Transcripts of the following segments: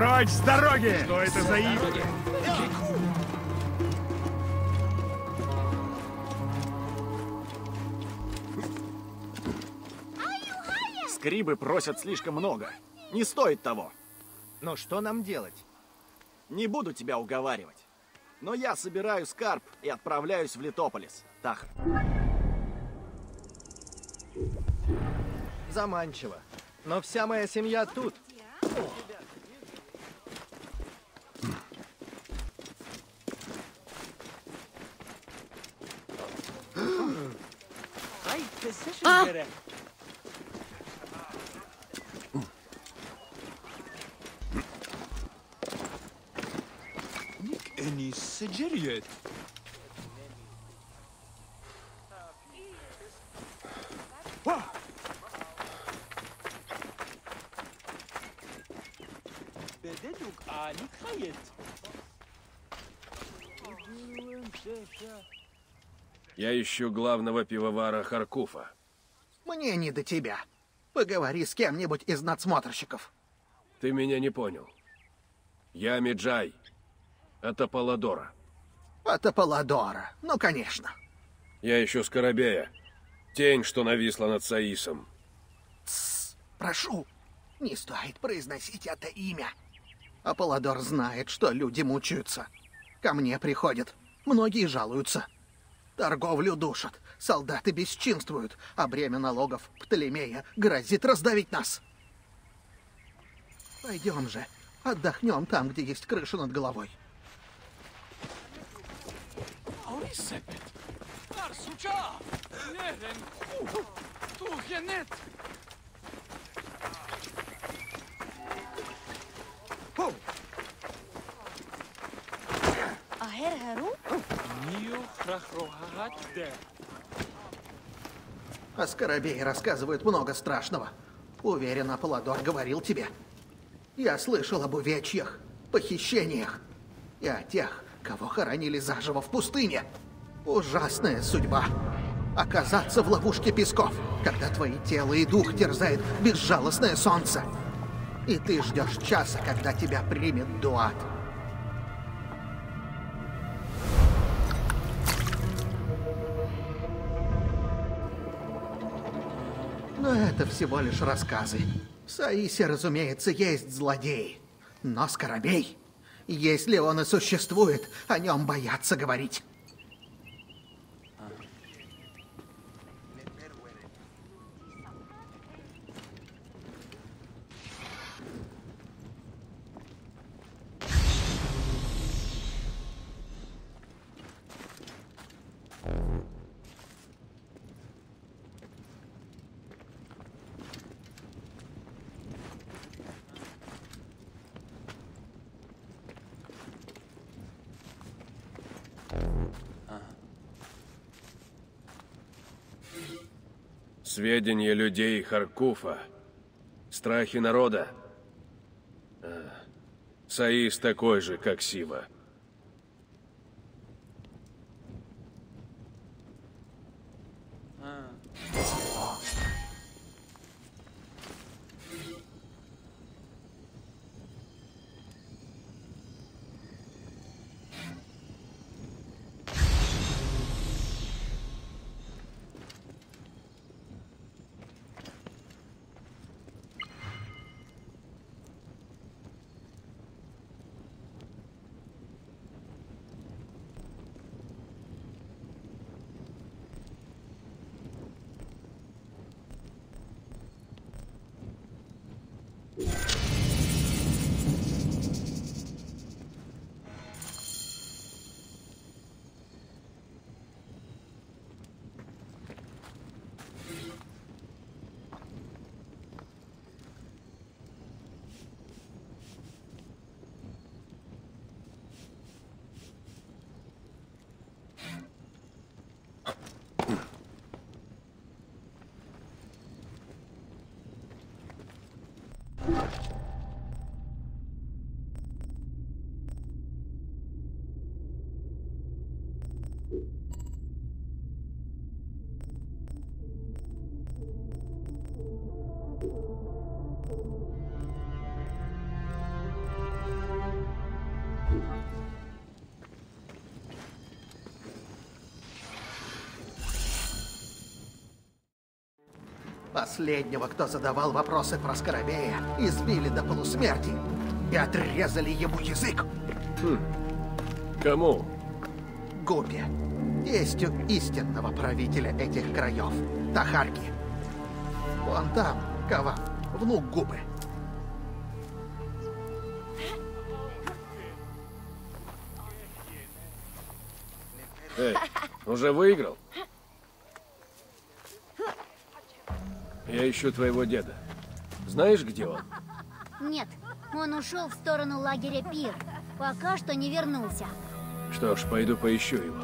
Прочь с дороги! Что это за игры? Скрибы просят слишком много. Не стоит того. Но что нам делать? Не буду тебя уговаривать. Но я собираю скарб и отправляюсь в Литополис. Тахр. Заманчиво. Но вся моя семья тут. سجلت بددك آني خيط Я ищу главного пивовара Харкуфа. Мне не до тебя. Поговори с кем-нибудь из надсмотрщиков. Ты меня не понял. Я Меджай. От Аполлодора. От Аполлодора. Ну, конечно. Я ищу Скоробея. Тень, что нависла над Саисом. Тссс, прошу, не стоит произносить это имя. Аполлодор знает, что люди мучаются. Ко мне приходят. Многие жалуются. Торговлю душат, солдаты бесчинствуют, а бремя налогов Птолемея грозит раздавить нас. Пойдем же, отдохнем там, где есть крыша над головой. О Скоробее рассказывают много страшного. Уверен, Аполлодор говорил тебе. Я слышал об увечьях, похищениях и о тех, кого хоронили заживо в пустыне. Ужасная судьба. Оказаться в ловушке песков, когда твои тело и дух терзает безжалостное солнце. И ты ждешь часа, когда тебя примет Дуат. Но это всего лишь рассказы. В Саисе, разумеется, есть злодеи. Но Скоробей, если он и существует, о нем боятся говорить. Сведения людей Харкуфа. Страхи народа. Саис такой же, как Сива. Последнего, кто задавал вопросы про Скоробея, избили до полусмерти и отрезали ему язык. Кому? Гупе, тестю истинного правителя этих краев, Тахарки. Вон там, Кава, внук Гупы. Эй, уже выиграл? Я ищу твоего деда. Знаешь, где он? Нет, он ушел в сторону лагеря Пир. Пока что не вернулся. Что ж, пойду поищу его.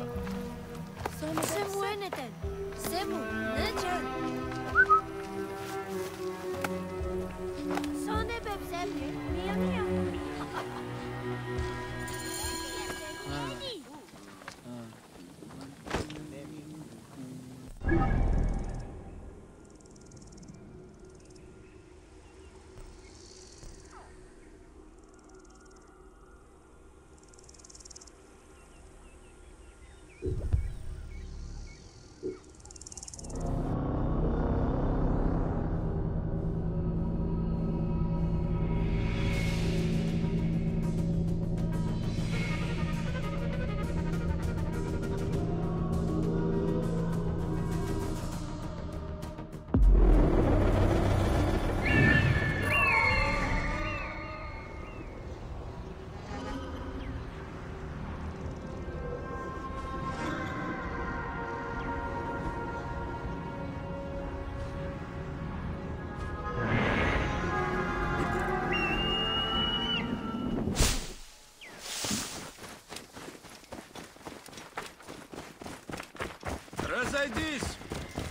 Разойдись!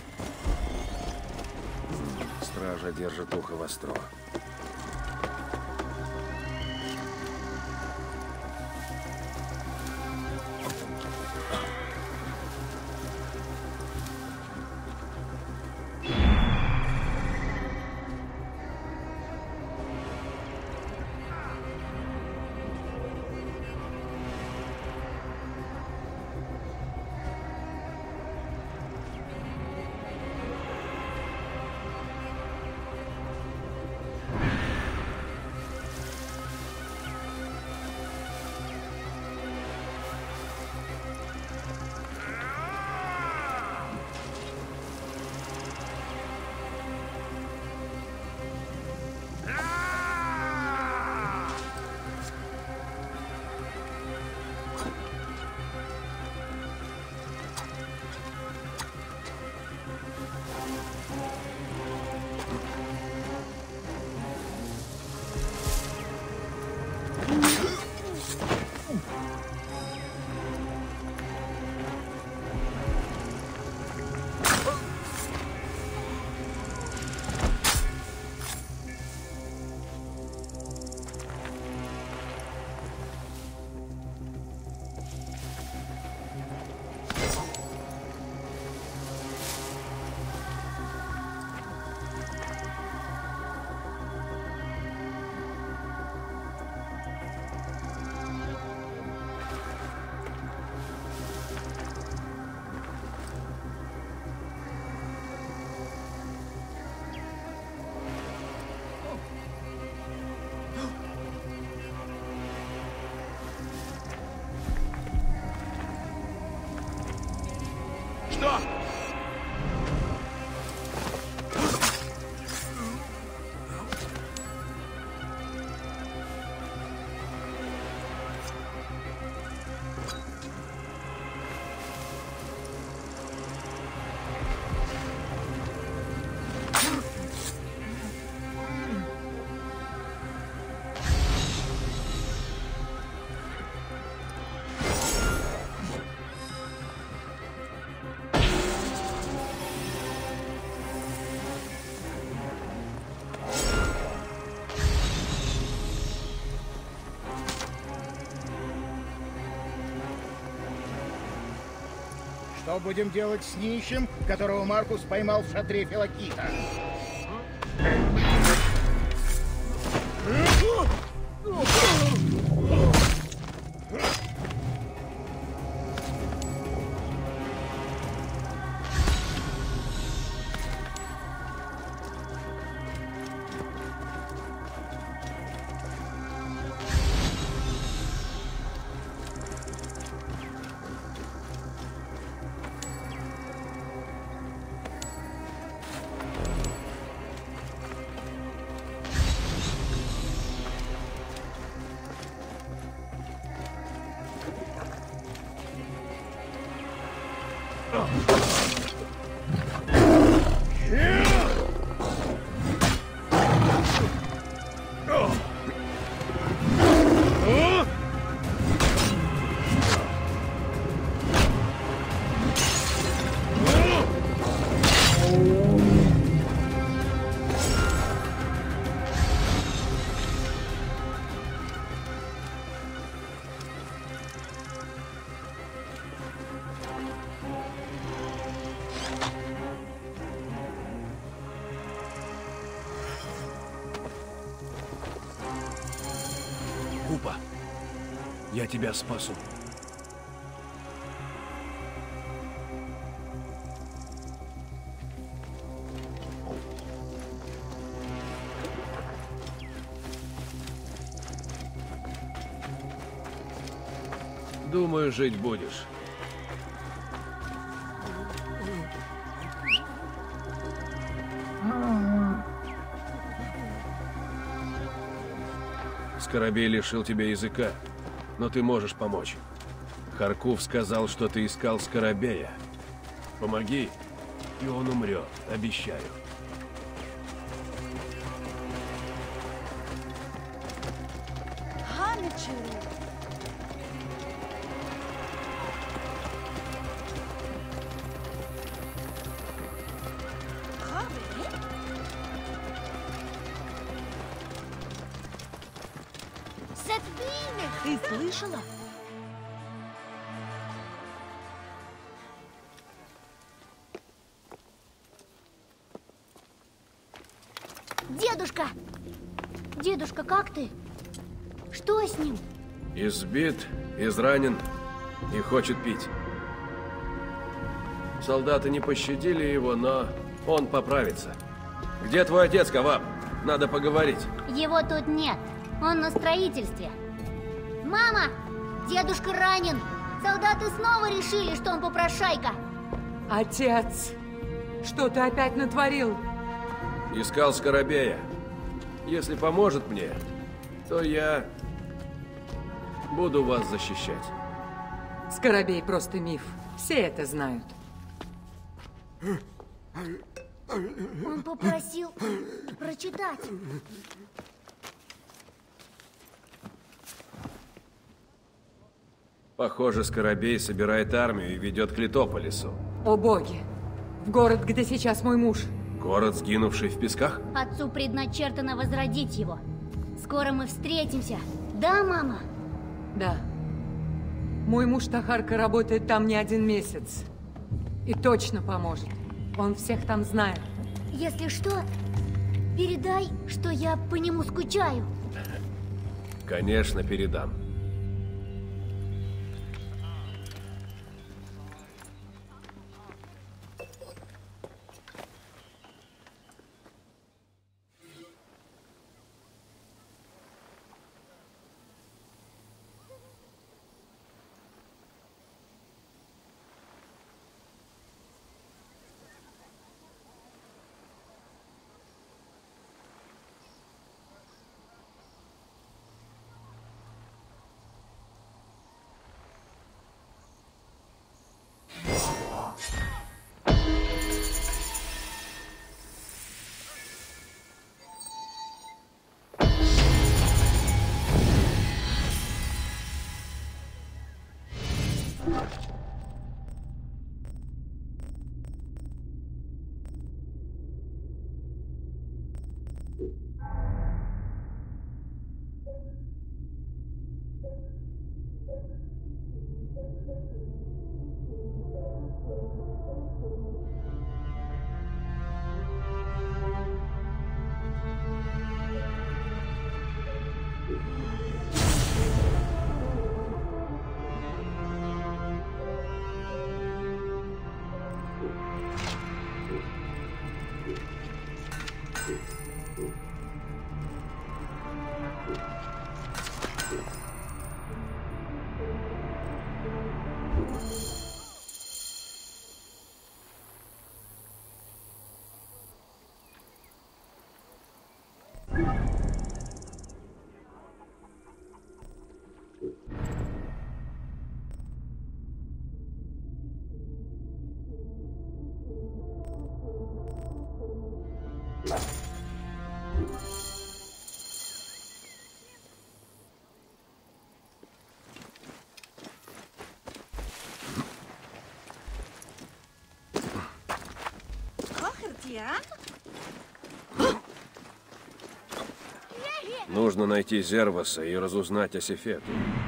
Стража держит ухо востро. Что? Что будем делать с нищим, которого Маркус поймал в шатре Филакита? глупо. Я тебя спасу. Думаю, жить будешь. Скоробей лишил тебя языка, но ты можешь помочь. Харкув сказал, что ты искал Скоробея. Помоги, и он умрет, обещаю. Ты слышала? Дедушка! Дедушка, как ты? Что с ним? Избит, изранен и хочет пить. Солдаты не пощадили его, но он поправится. Где твой отец, Каваб? Надо поговорить. Его тут нет. Он на строительстве. Мама! Дедушка ранен! Солдаты снова решили, что он попрошайка. Отец, что ты опять натворил? Искал Скоробея. Если поможет мне, то я буду вас защищать. Скоробей просто миф. Все это знают. Он попросил прочитать. Похоже, Скоробей собирает армию и ведет к Литополису. О боги! В город, где сейчас мой муж. Город, сгинувший в песках? Отцу предначертано возродить его. Скоро мы встретимся. Да, мама? Да. Мой муж Тахарка работает там не 1 месяц. И точно поможет. Он всех там знает. Если что, передай, что я по нему скучаю. Конечно, передам. Нужно найти Зерваса и разузнать о Сефету.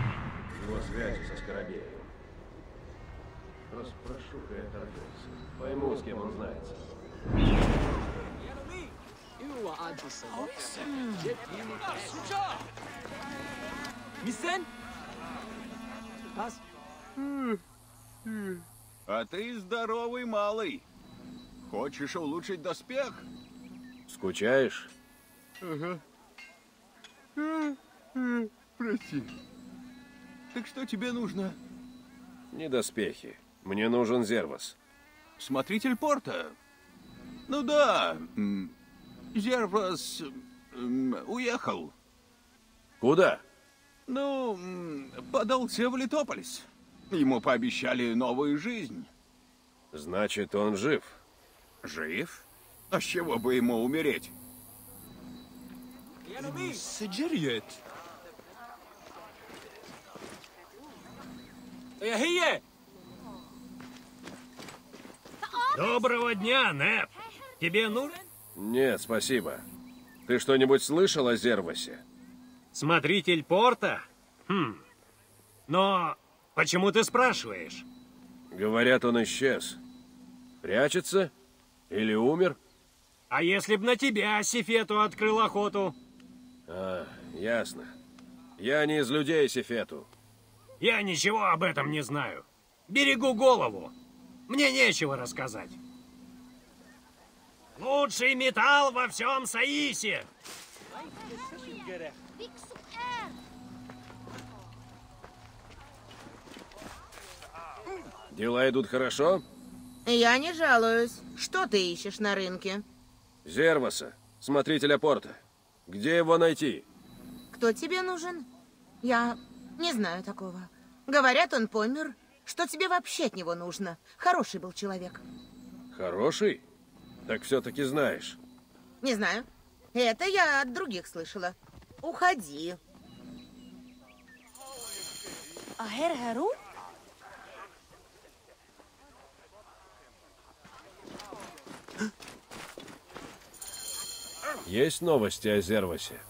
Его связи со Скоробеем. Расспрошу-ка я торговца. Пойму, с кем он знается. А ты здоровый малый. Хочешь улучшить доспех? Скучаешь? Прости. Так что тебе нужно? Не доспехи. Мне нужен Зервас. Смотритель порта? Ну да. Зервас уехал. Куда? Ну, подался в Литополис. Ему пообещали новую жизнь. Значит, он жив. Жив? А с чего бы ему умереть? Доброго дня, Нэп. Тебе нужен? Нет, спасибо. Ты что-нибудь слышал о Зервасе? Смотритель порта? Но почему ты спрашиваешь? Говорят, он исчез. Прячется? Или умер? А если б на тебя Сефету открыл охоту? А, ясно. Я не из людей Сефету. Я ничего об этом не знаю. Берегу голову. Мне нечего рассказать. Лучший металл во всем Саисе. Дела идут хорошо? Я не жалуюсь. Что ты ищешь на рынке? Зерваса, смотрителя порта. Где его найти? Кто тебе нужен? Я не знаю такого. Говорят, он помер. Что тебе вообще от него нужно? Хороший был человек. Хороший? Так все-таки знаешь. Не знаю. Это я от других слышала. Уходи. Есть новости о Зервасе?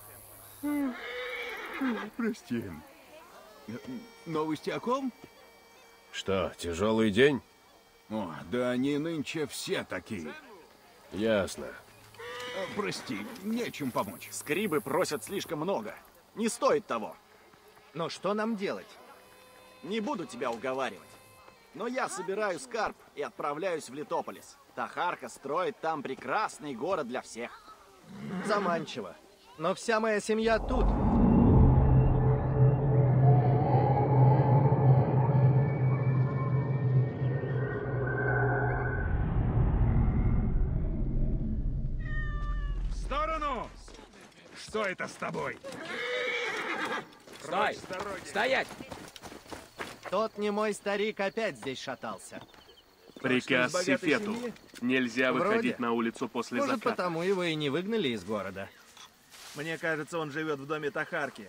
Прости. Новости о ком? Что, тяжелый день? О, да они нынче все такие. Ясно. Прости, нечем помочь. Скрибы просят слишком много. Не стоит того. Но что нам делать? Не буду тебя уговаривать. Но я собираю скарб и отправляюсь в Литополис. Тахарка строит там прекрасный город для всех. Заманчиво. Но вся моя семья тут. В сторону! Что это с тобой? Стой! Стоять! Тот немой старик опять здесь шатался. Приказ Сефету. Нельзя Вроде. выходить на улицу после Может, заката. потому его и не выгнали из города. Мне кажется, он живет в доме Тахарки.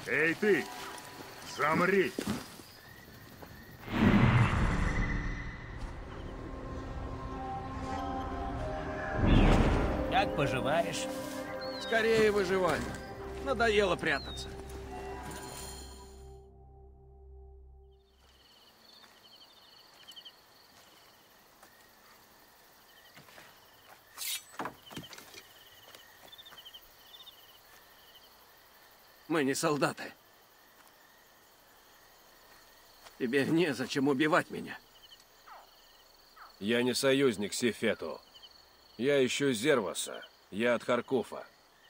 Эй ты! Замри! Как поживаешь? Скорее выживай. Надоело прятаться. Мы не солдаты. Тебе незачем убивать меня. Я не союзник Сифету. Я ищу Зерваса. Я от Харкуфа.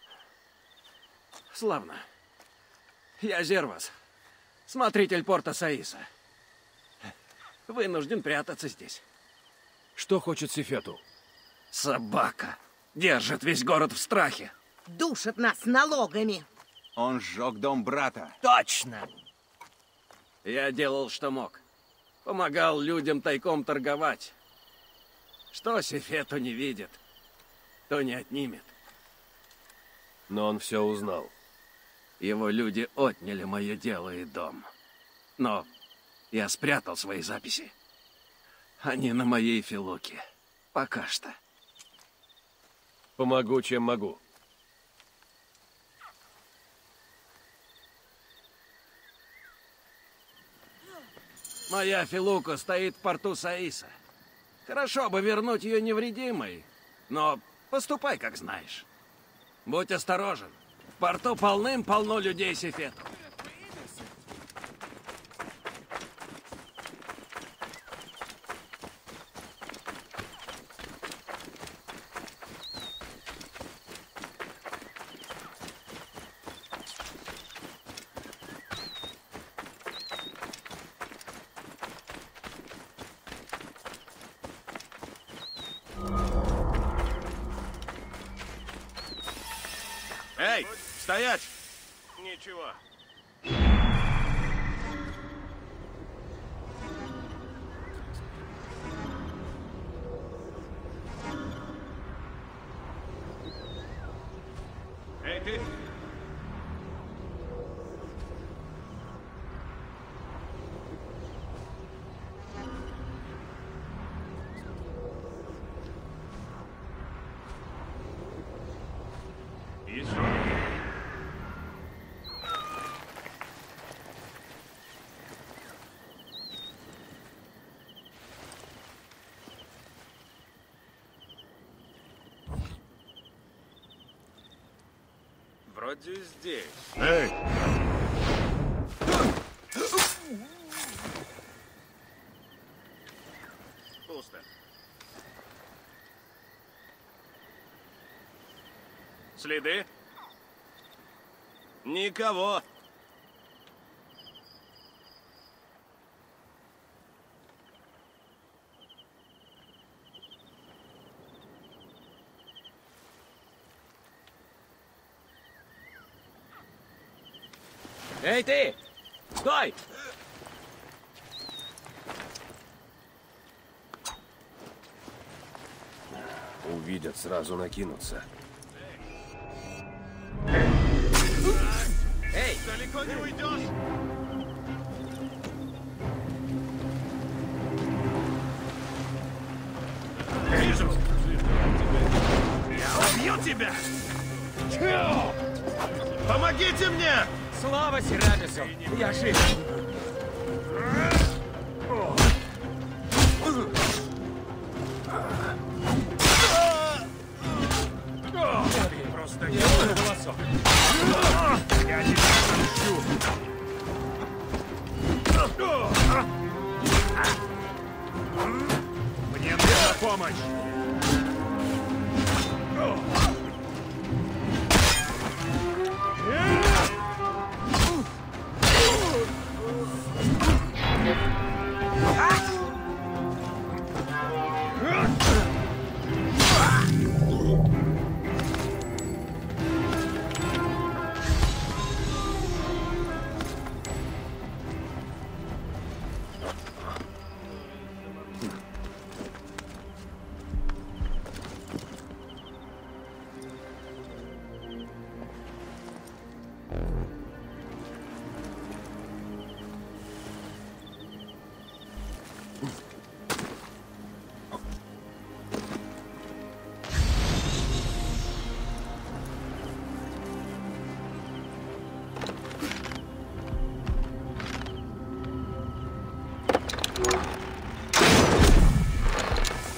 Славно. Я Зервас, смотритель порта Саиса. Вынужден прятаться здесь. Что хочет Сифету? Собака. Держит весь город в страхе. Душит нас налогами. Он сжег дом брата. Точно. Я делал, что мог. Помогал людям тайком торговать. Что Сифету не видит, то не отнимет. Но он все узнал. Его люди отняли мое дело и дом. Но я спрятал свои записи. Они на моей филуке. Пока что. Помогу, чем могу. Моя филука стоит в порту Саиса. Хорошо бы вернуть ее невредимой, но поступай, как знаешь. Будь осторожен. В порту полным-полно людей Сифету. Эй, стоять! Ничего. Эй, ты! Вроде здесь. Эй! Пусто. Следы? Никого! Эй, ты! Стой! Увидят, сразу накинутся. Эй! Далеко не уйдешь! Вижу! Я убью тебя! Помогите мне! Слава Серамису! Я жив! Просто не волосок. Я тебя отомщу. Мне нужна помощь.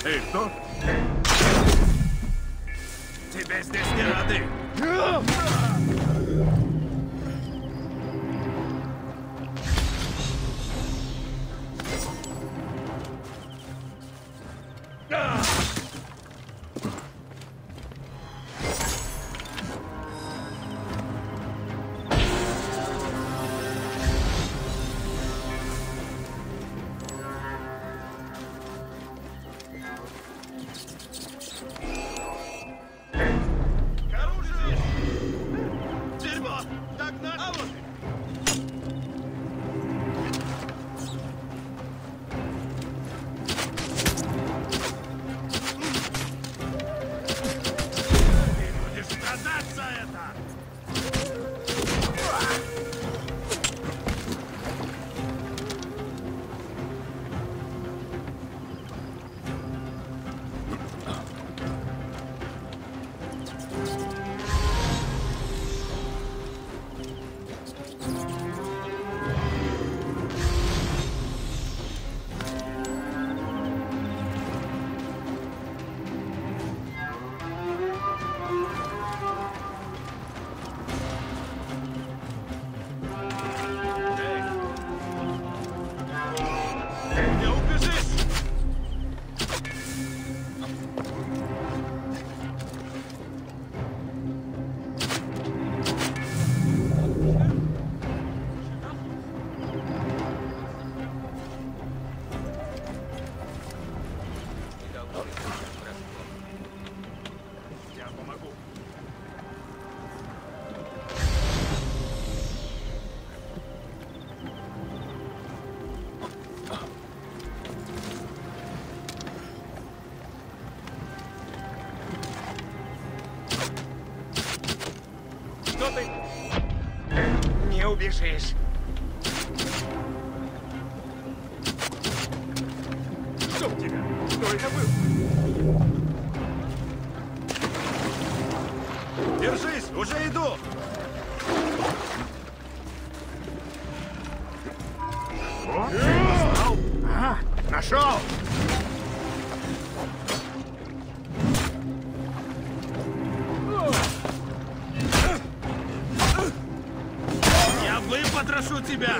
Эй, кто? Тебе здесь не рады. Не убежишь. Чтоб тебя! Кто это был? Держись! Уже иду! Ага, нашел! Я выпотрошу тебя!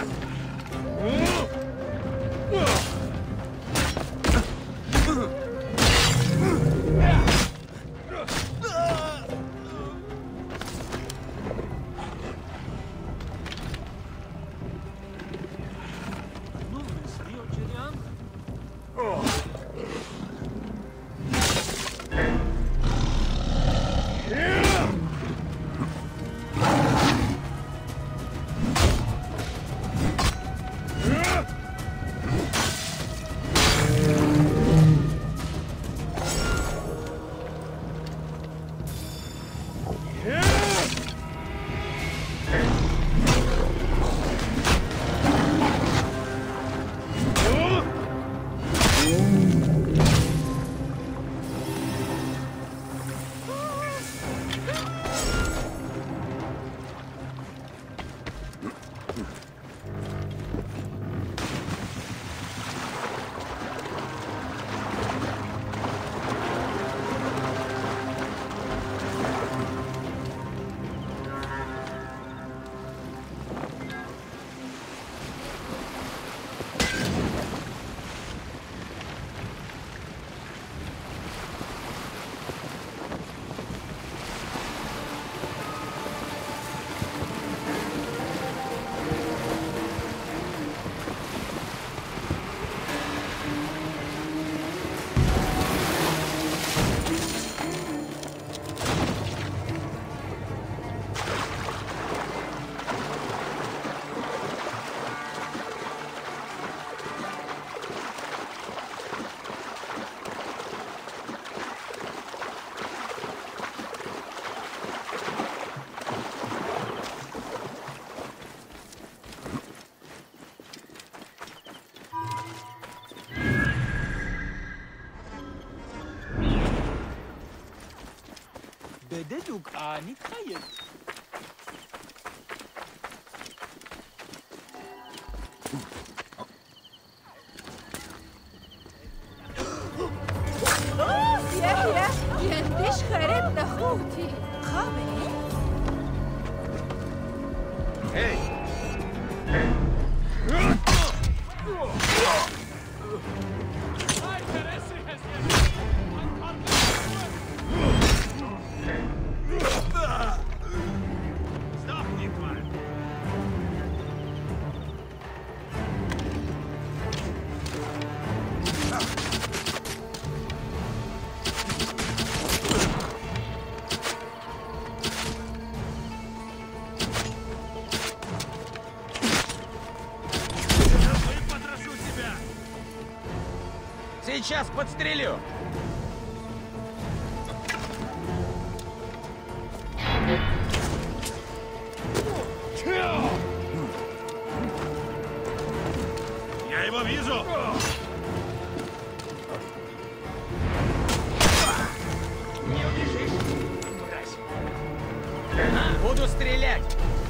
בדיוק, נתחייב. يحيى قديش خربت اخوتي خابر Эй! Сдохни, тварь! Потрошу тебя! Сейчас подстрелю! Я его вижу! Не убежишь, мразь. Буду стрелять!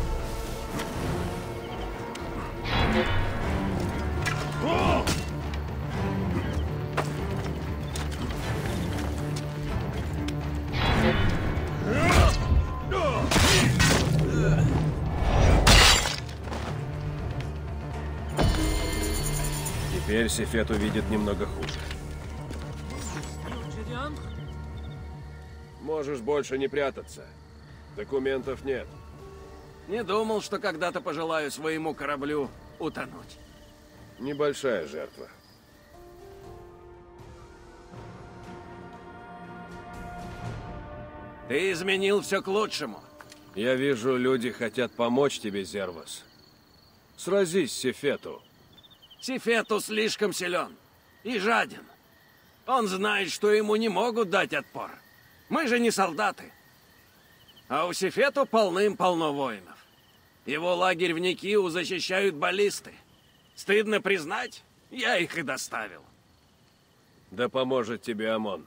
Теперь Сефет увидит немного хуже. Можешь больше не прятаться. Документов нет. Не думал, что когда-то пожелаю своему кораблю утонуть. Небольшая жертва. Ты изменил все к лучшему. Я вижу, люди хотят помочь тебе, Зервас. Сразись с Сефету. Сефету слишком силен и жаден. Он знает, что ему не могут дать отпор. Мы же не солдаты. А у Сефету полным-полно воинов. Его лагерь в Никиу защищают баллисты. Стыдно признать, я их и доставил. Да поможет тебе ОМОН.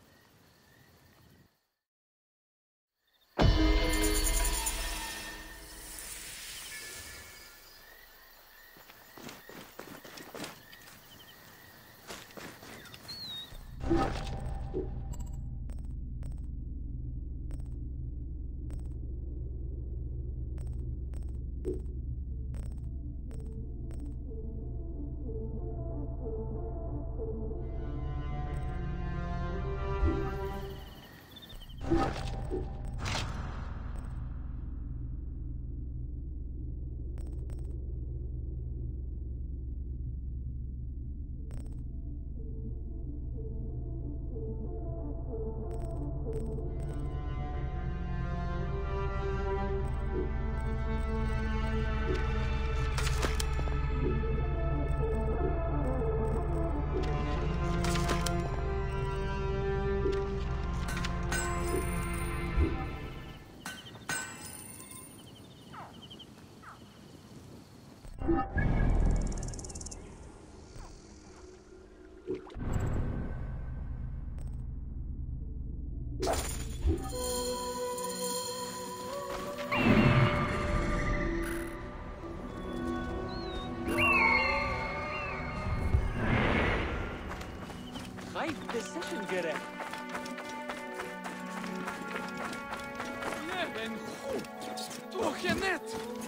خايف بالسيشن جرى Leven goed, toch je net?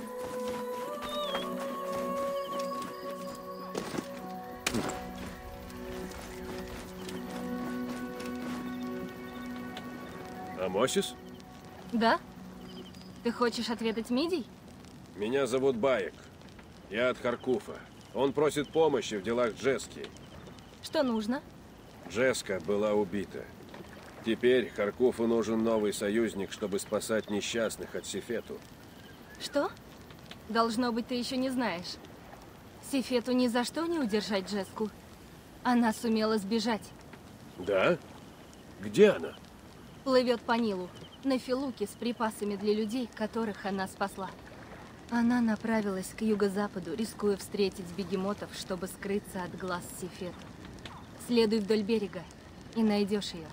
Амосис? Да? Ты хочешь отведать мидий? Меня зовут Баек. Я от Харкуфа. Он просит помощи в делах Джески. Что нужно? Джеска была убита. Теперь Харкуфу нужен новый союзник, чтобы спасать несчастных от Сефету. Что? Должно быть, ты еще не знаешь. Сефету ни за что не удержать Джеску. Она сумела сбежать. Да? Где она? Плывет по Нилу, на Филуке с припасами для людей, которых она спасла. Она направилась к юго-западу, рискуя встретить бегемотов, чтобы скрыться от глаз Сефету. Следуй вдоль берега, и найдешь ее.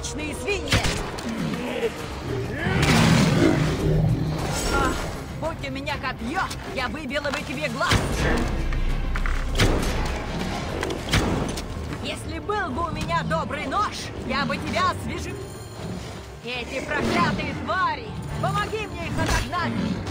алчные свиньи! Ах, будь у меня копье, я выбила бы тебе глаз! Если был бы у меня добрый нож, я бы тебя освежил. Эти проклятые твари! Помоги мне их отогнать!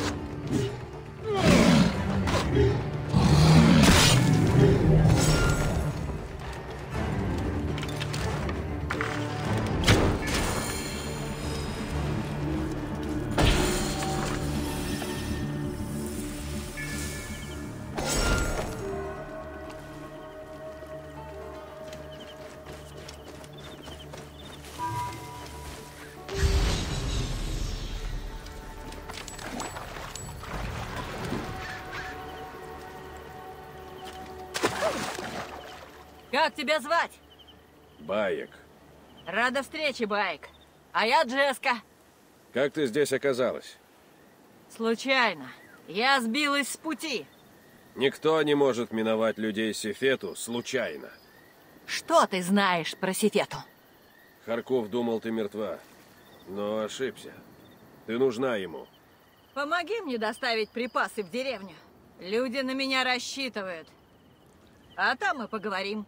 Как тебя звать? Байек. Рада встрече, Байек. А я Джеска. Как ты здесь оказалась? Случайно. Я сбилась с пути. Никто не может миновать людей Сефету случайно. Что ты знаешь про Сефету? Харков думал, ты мертва, но ошибся. Ты нужна ему. Помоги мне доставить припасы в деревню. Люди на меня рассчитывают. А там мы поговорим.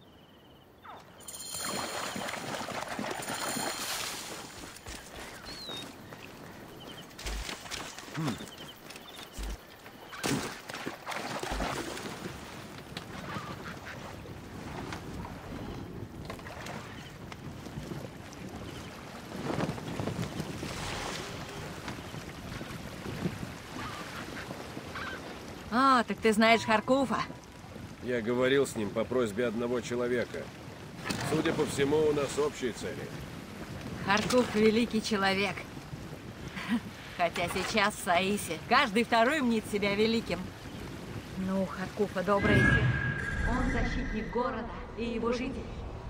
А, так ты знаешь Харкуфа? Я говорил с ним по просьбе одного человека. Судя по всему, у нас общие цели. Харкуф — великий человек. Хотя сейчас в Саисе каждый второй мнит себя великим. Ну, Харкуфа доброе сердце. Он защитник города и его жителей.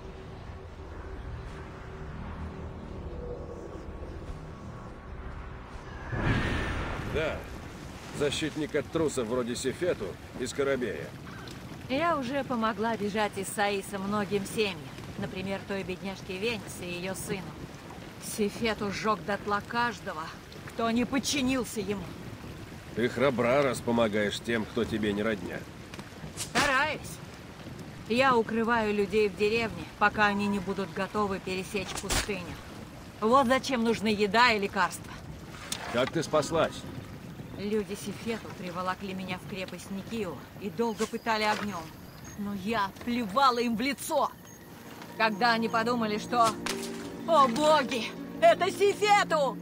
Да, защитник от трусов вроде Сефету и Скоробея. Я уже помогла бежать из Саиса многим семьям. Например, той бедняжке Венис и ее сыну. Сефету сжег дотла каждого, кто не подчинился ему. Ты храбра, раз помогаешь тем, кто тебе не родня. Стараюсь. Я укрываю людей в деревне, пока они не будут готовы пересечь пустыню. Вот зачем нужны еда и лекарства. Как ты спаслась? Люди Сефету приволокли меня в крепость Никио и долго пытали огнем. Но я плевала им в лицо. Когда они подумали, что... О боги! Это Сефету!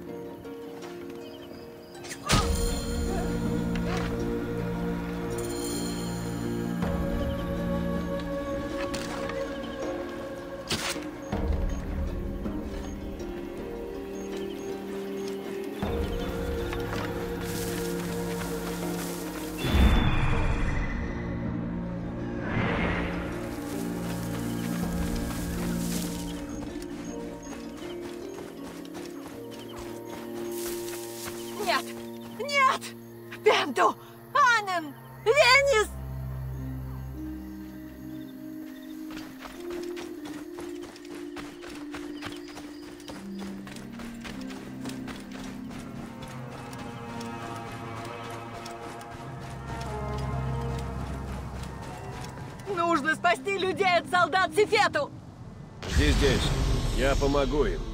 Нет! Нет! Пенту! Анен! Венис! Нужно спасти людей от солдат Сефету! Жди здесь. Я помогу им.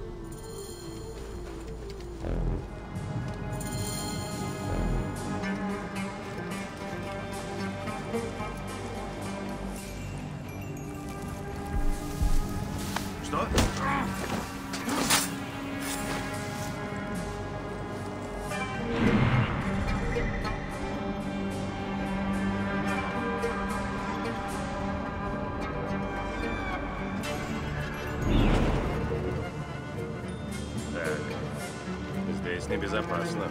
Что? Так, здесь небезопасно.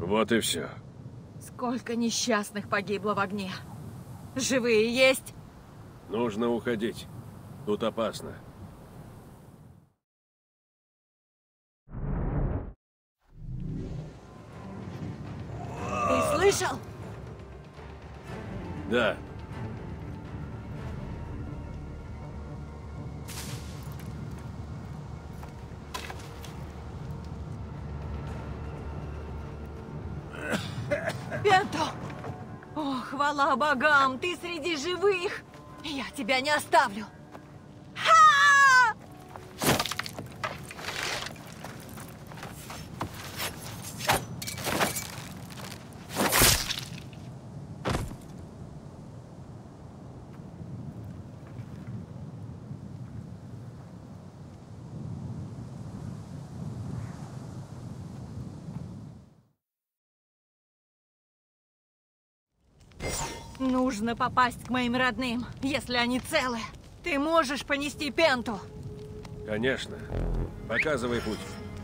Вот и все. Сколько несчастных погибло в огне. Живые есть? Нужно уходить. Тут опасно. Ты слышал? Да. Пенто! О, хвала богам, ты среди живых! Я тебя не оставлю! Ха! Нужно попасть к моим родным, если они целы. Ты можешь понести Пенту? Конечно. Показывай путь.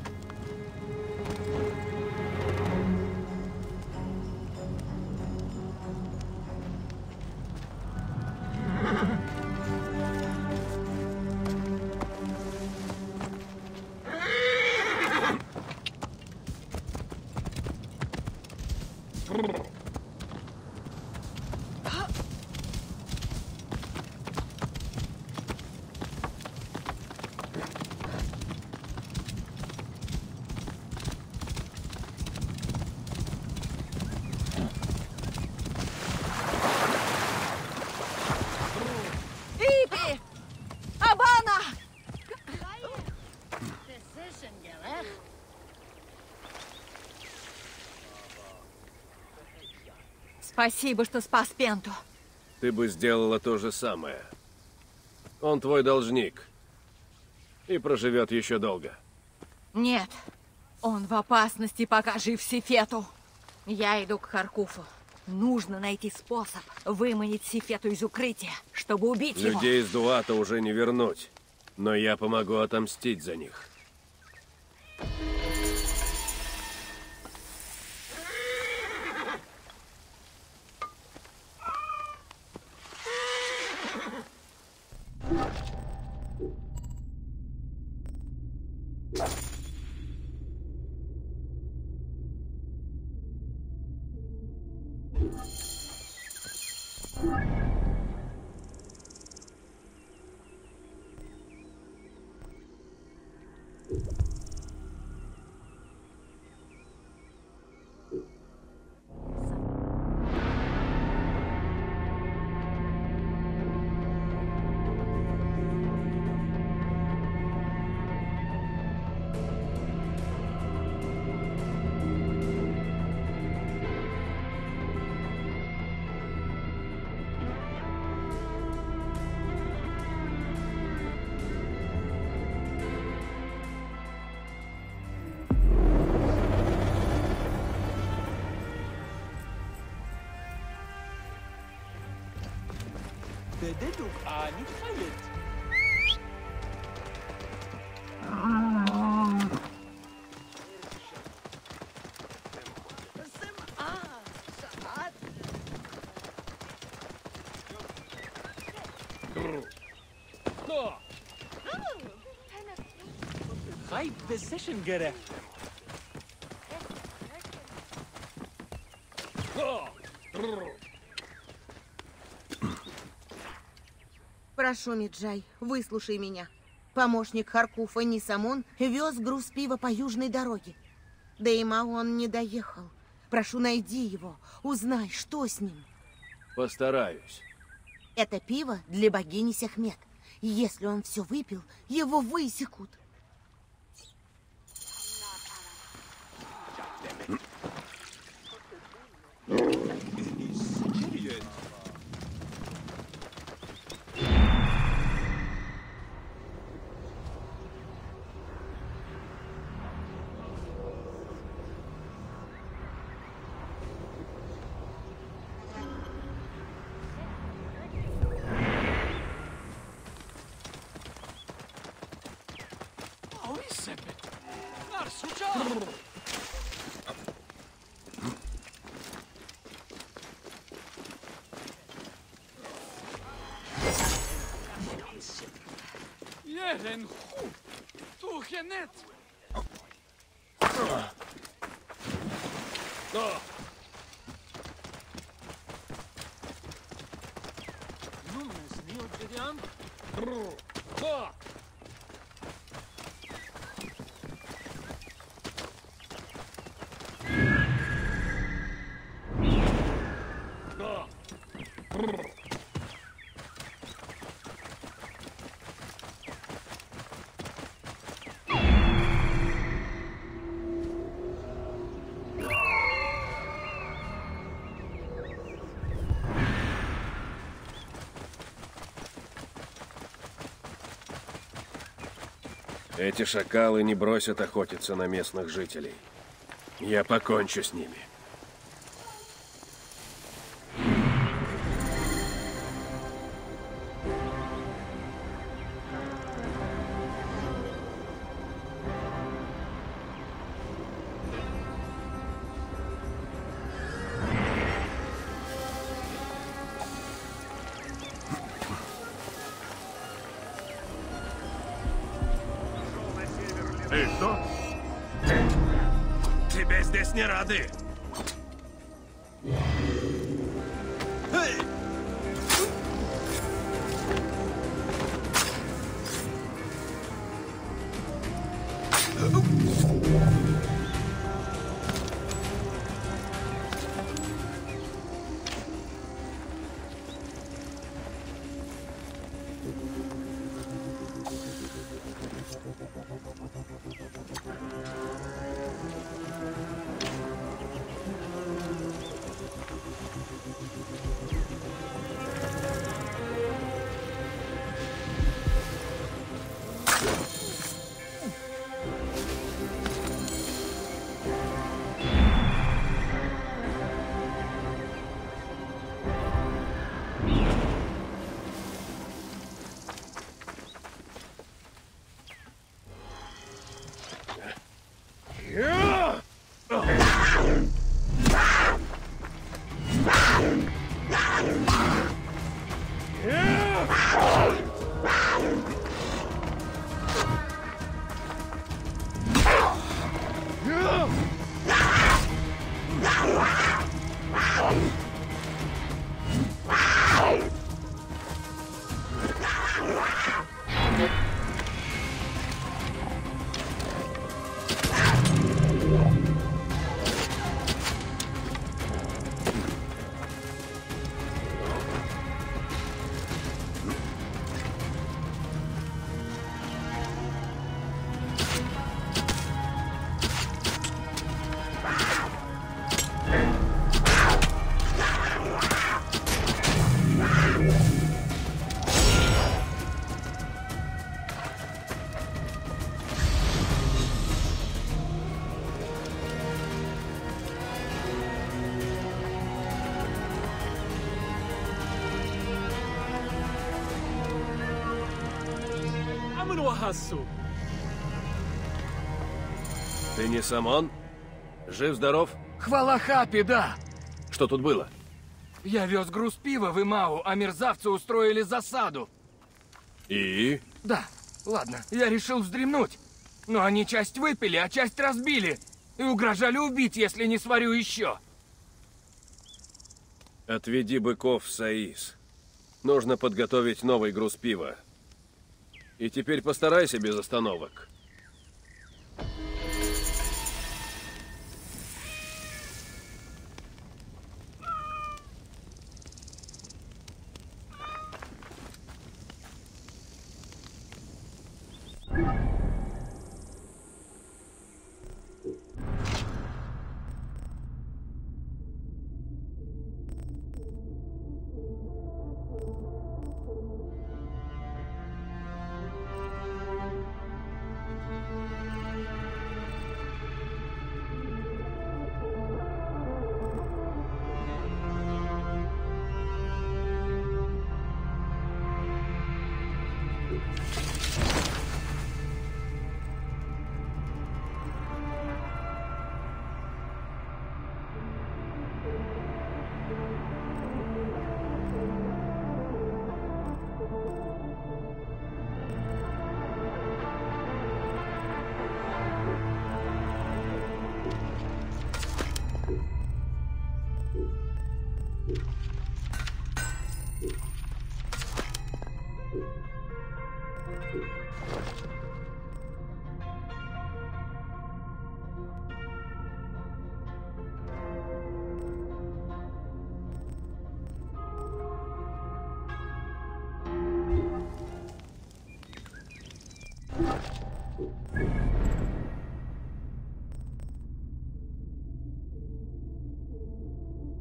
Спасибо, что спас Пенту. Ты бы сделала то же самое. Он твой должник. И проживет еще долго. Нет. Он в опасности, пока жив Сифету. Я иду к Харкуфу. Нужно найти способ выманить Сифету из укрытия, чтобы убить его. Людей из Дуата уже не вернуть. Но я помогу отомстить за них. بددك آني خلد خايف بالسيشن جرفت Прошу, Миджай, выслушай меня. Помощник Харкуфа Нисамон вез груз пива по южной дороге. До Имау он не доехал. Прошу, найди его. Узнай, что с ним. Постараюсь. Это пиво для богини Сехмет. Если он все выпил, его высекут. Тухенет! Эти шакалы не бросят охотиться на местных жителей. Я покончу с ними. Ты кто? Тебе здесь не рады. Ты не Самон? Жив-здоров? Хвала Хапи, да! Что тут было? Я вез груз пива в Имау, а мерзавцы устроили засаду. И? Да, ладно, я решил вздремнуть. Но они часть выпили, а часть разбили. И угрожали убить, если не сварю еще. Отведи быков в Саис. Нужно подготовить новый груз пива. И теперь постарайся без остановок.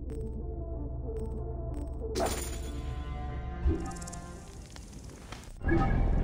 Thank you.